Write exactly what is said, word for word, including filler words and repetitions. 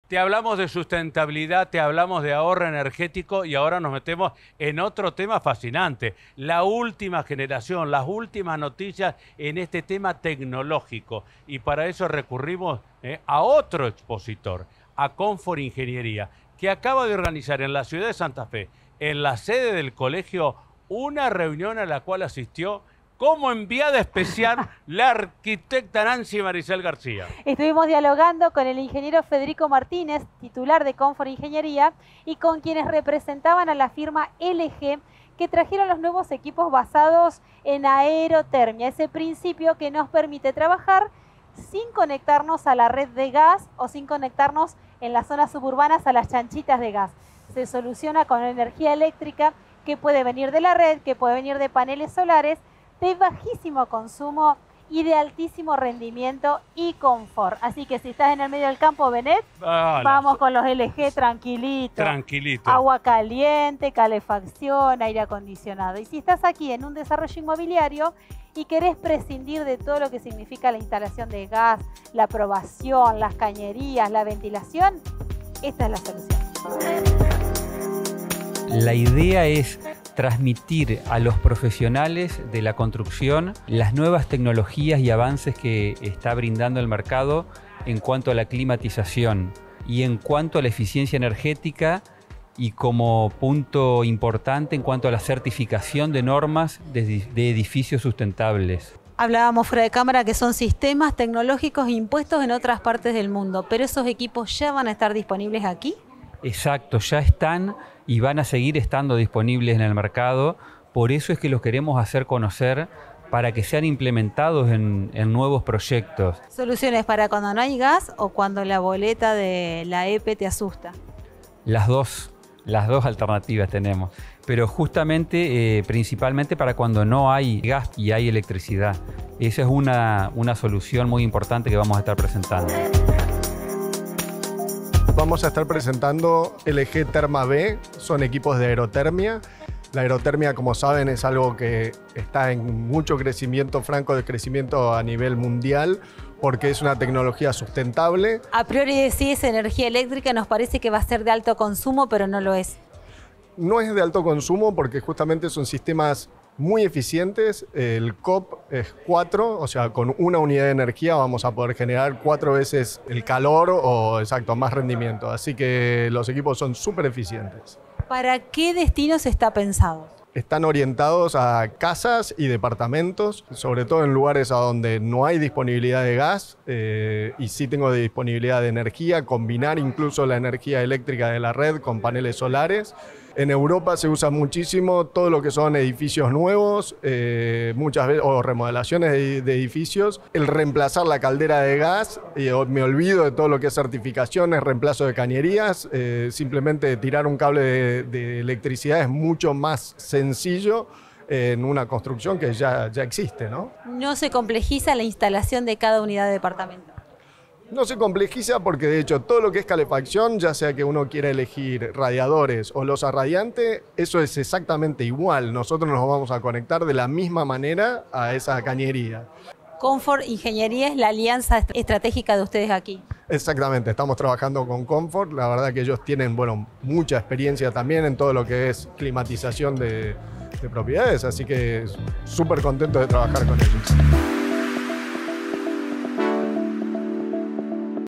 Te hablamos de sustentabilidad, te hablamos de ahorro energético y ahora nos metemos en otro tema fascinante. La última generación, las últimas noticias en este tema tecnológico. Y para eso recurrimos eh, a otro expositor, a Confort Ingeniería, que acaba de organizar en la ciudad de Santa Fe, en la sede del colegio, una reunión a la cual asistió como enviada especial la arquitecta Nancy Maricel García. Estuvimos dialogando con el ingeniero Federico Martínez, titular de Confort Ingeniería, y con quienes representaban a la firma L G, que trajeron los nuevos equipos basados en aerotermia, ese principio que nos permite trabajar sin conectarnos a la red de gas o sin conectarnos en las zonas suburbanas a las chanchitas de gas. Se soluciona con energía eléctrica que puede venir de la red, que puede venir de paneles solares, de bajísimo consumo y de altísimo rendimiento y confort. Así que si estás en el medio del campo, Benet, ah, vamos con los L G tranquilito. Tranquilito. Agua caliente, calefacción, aire acondicionado. Y si estás aquí en un desarrollo inmobiliario y querés prescindir de todo lo que significa la instalación de gas, la aprobación, las cañerías, la ventilación, esta es la solución. La idea es transmitir a los profesionales de la construcción las nuevas tecnologías y avances que está brindando el mercado en cuanto a la climatización y en cuanto a la eficiencia energética y como punto importante en cuanto a la certificación de normas de, de edificios sustentables. Hablábamos fuera de cámara que son sistemas tecnológicos impuestos en otras partes del mundo, pero esos equipos ya van a estar disponibles aquí. Exacto, ya están y van a seguir estando disponibles en el mercado. Por eso es que los queremos hacer conocer para que sean implementados en, en nuevos proyectos. ¿Soluciones para cuando no hay gas o cuando la boleta de la E P E te asusta? Las dos, las dos alternativas tenemos. Pero justamente, eh, principalmente para cuando no hay gas y hay electricidad. Esa es una, una solución muy importante que vamos a estar presentando. Vamos a estar presentando L G Terma B, son equipos de aerotermia. La aerotermia, como saben, es algo que está en mucho crecimiento, franco de crecimiento a nivel mundial, porque es una tecnología sustentable. A priori decís energía eléctrica, nos parece que va a ser de alto consumo, pero no lo es. No es de alto consumo porque justamente son sistemas muy eficientes. El C O P es cuatro, o sea, con una unidad de energía vamos a poder generar cuatro veces el calor o, exacto, más rendimiento. Así que los equipos son súper eficientes. ¿Para qué destinos está pensado? Están orientados a casas y departamentos, sobre todo en lugares a donde no hay disponibilidad de gas eh, y sí tengo disponibilidad de energía, combinar incluso la energía eléctrica de la red con paneles solares. En Europa se usa muchísimo todo lo que son edificios nuevos, eh, muchas veces, o remodelaciones de, de edificios. El reemplazar la caldera de gas, eh, me olvido de todo lo que es certificaciones, reemplazo de cañerías, eh, simplemente tirar un cable de, de electricidad es mucho más sencillo en una construcción que ya, ya existe, ¿no? No se complejiza la instalación de cada unidad de departamento. No se complejiza porque de hecho todo lo que es calefacción, ya sea que uno quiera elegir radiadores o losa radiante, eso es exactamente igual. Nosotros nos vamos a conectar de la misma manera a esa cañería. Confort Ingeniería es la alianza estratégica de ustedes aquí. Exactamente, estamos trabajando con Confort. La verdad que ellos tienen, bueno, mucha experiencia también en todo lo que es climatización de, de propiedades, así que súper contento de trabajar con ellos.